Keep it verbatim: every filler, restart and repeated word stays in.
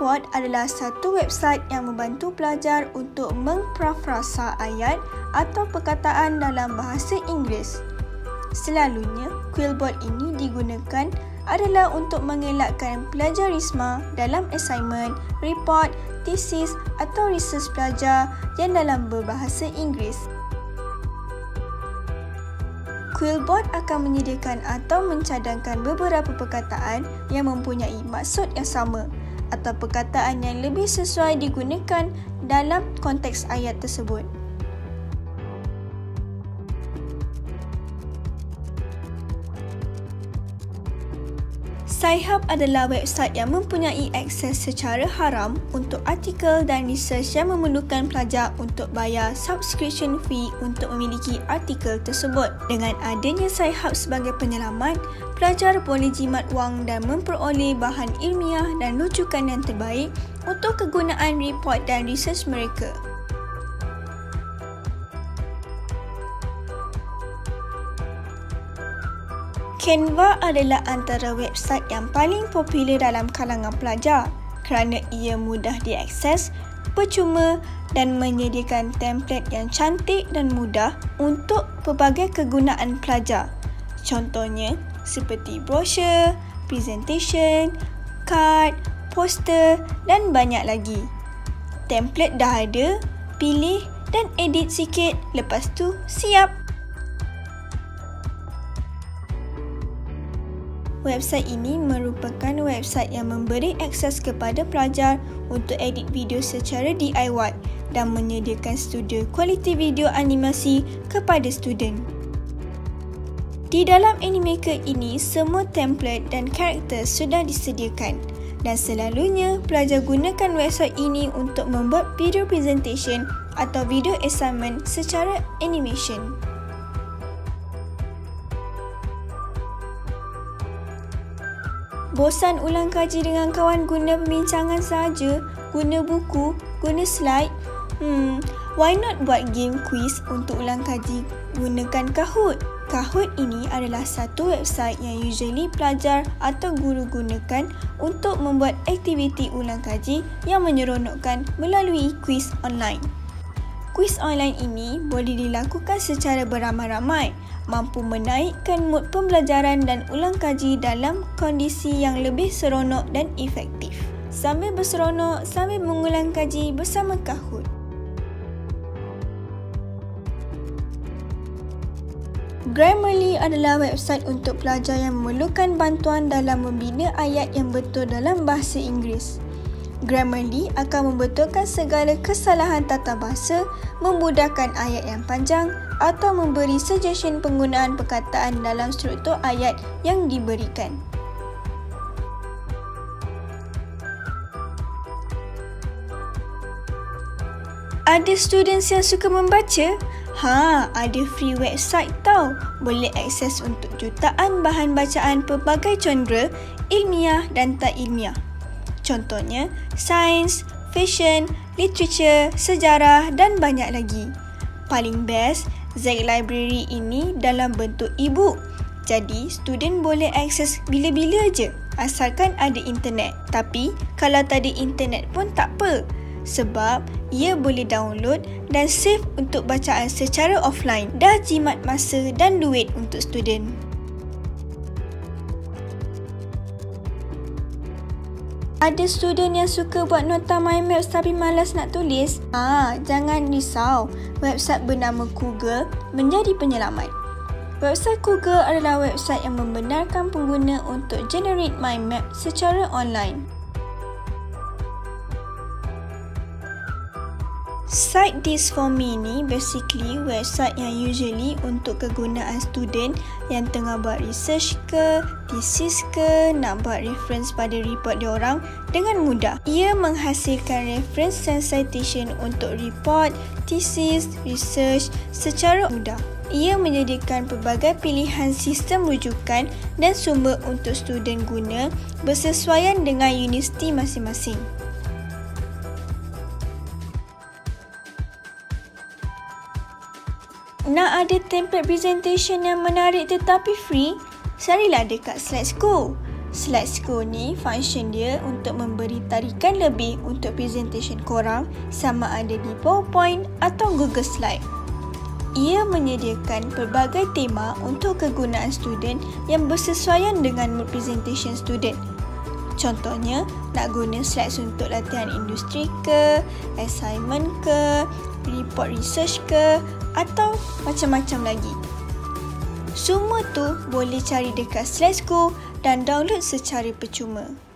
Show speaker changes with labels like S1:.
S1: Quillbot adalah satu website yang membantu pelajar untuk memprafrasa ayat atau perkataan dalam bahasa Inggeris. Selalunya, Quillbot ini digunakan adalah untuk mengelakkan plagiarisme dalam assignment, report, tesis atau research pelajar yang dalam berbahasa Inggeris. Quillbot akan menyediakan atau mencadangkan beberapa perkataan yang mempunyai maksud yang sama atau perkataan yang lebih sesuai digunakan dalam konteks ayat tersebut. Sci-Hub adalah website yang mempunyai akses secara haram untuk artikel dan research yang memerlukan pelajar untuk bayar subscription fee untuk memiliki artikel tersebut. Dengan adanya Sci-Hub sebagai penyelamat, pelajar boleh jimat wang dan memperoleh bahan ilmiah dan rujukan yang terbaik untuk kegunaan report dan research mereka. Canva adalah antara website yang paling popular dalam kalangan pelajar kerana ia mudah diakses, percuma dan menyediakan template yang cantik dan mudah untuk pelbagai kegunaan pelajar. Contohnya seperti brosur, presentation, kad, poster dan banyak lagi. Template dah ada, pilih dan edit sikit, lepas tu siap. Website ini merupakan website yang memberi akses kepada pelajar untuk edit video secara D I Y dan menyediakan studio kualiti video animasi kepada student. Di dalam Animaker ini, semua template dan karakter sudah disediakan dan selalunya pelajar gunakan website ini untuk membuat video presentation atau video assignment secara animation. Bosan ulang kaji dengan kawan guna perbincangan sahaja, guna buku, guna slide? Hmm, why not buat game quiz untuk ulang kaji gunakan Kahoot? Kahoot ini adalah satu website yang usually pelajar atau guru gunakan untuk membuat aktiviti ulang kaji yang menyeronokkan melalui quiz online. Kuis online ini boleh dilakukan secara beramai-ramai, mampu menaikkan mood pembelajaran dan ulang kaji dalam kondisi yang lebih seronok dan efektif. Sambil berseronok, sambil mengulang kaji bersama Kahoot. Grammarly adalah website untuk pelajar yang memerlukan bantuan dalam membina ayat yang betul dalam bahasa Inggeris. Grammarly akan membetulkan segala kesalahan tata bahasa, memudahkan ayat yang panjang atau memberi suggestion penggunaan perkataan dalam struktur ayat yang diberikan. Ada students yang suka membaca? Ha, ada free website tau. Boleh akses untuk jutaan bahan bacaan pelbagai genre, ilmiah dan tak ilmiah. Contohnya, sains, fashion, literature, sejarah dan banyak lagi. Paling best, Z Library ini dalam bentuk e-book. Jadi, student boleh akses bila-bila je asalkan ada internet. Tapi, kalau tak ada internet pun tak apa. Sebab, ia boleh download dan save untuk bacaan secara offline. Dah jimat masa dan duit untuk student. Ada student yang suka buat nota mind maps tapi malas nak tulis? Ah, jangan risau. Website bernama Google menjadi penyelamat. Website Google adalah website yang membenarkan pengguna untuk generate mind map secara online. Cite This For Me ni basically website yang usually untuk kegunaan student yang tengah buat research ke, thesis ke, nak buat reference pada report diorang dengan mudah. Ia menghasilkan reference dan citation untuk report, thesis, research secara mudah. Ia menyediakan pelbagai pilihan sistem rujukan dan sumber untuk student guna bersesuaian dengan universiti masing-masing. Nak ada template presentation yang menarik tetapi free? Carilah dekat Slides Go. Slideshow ni function dia untuk memberi tarikan lebih untuk presentation korang sama ada di PowerPoint atau Google Slide. Ia menyediakan pelbagai tema untuk kegunaan student yang bersesuaian dengan mood presentation student. Contohnya, nak guna slides untuk latihan industri ke, assignment ke, report research ke, atau macam-macam lagi. Semua tu boleh cari dekat Slideshow dan download secara percuma.